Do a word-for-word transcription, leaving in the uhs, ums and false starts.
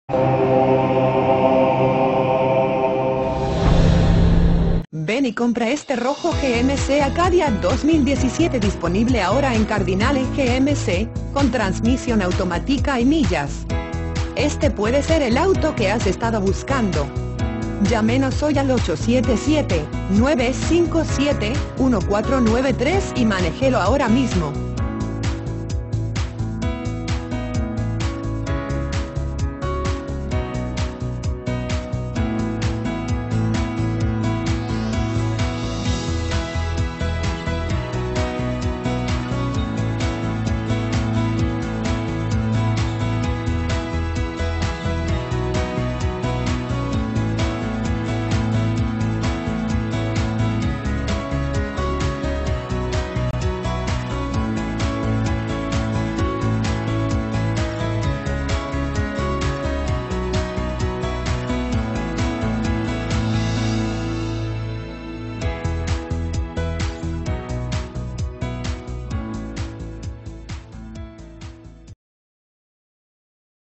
Ven y compra este rojo G M C Acadia dos mil diecisiete, disponible ahora en Cardinale G M C, con transmisión automática y millas. Este puede ser el auto que has estado buscando. Llámenos hoy al ocho siete siete, nueve cinco siete, uno cuatro nueve tres y manéjelo ahora mismo.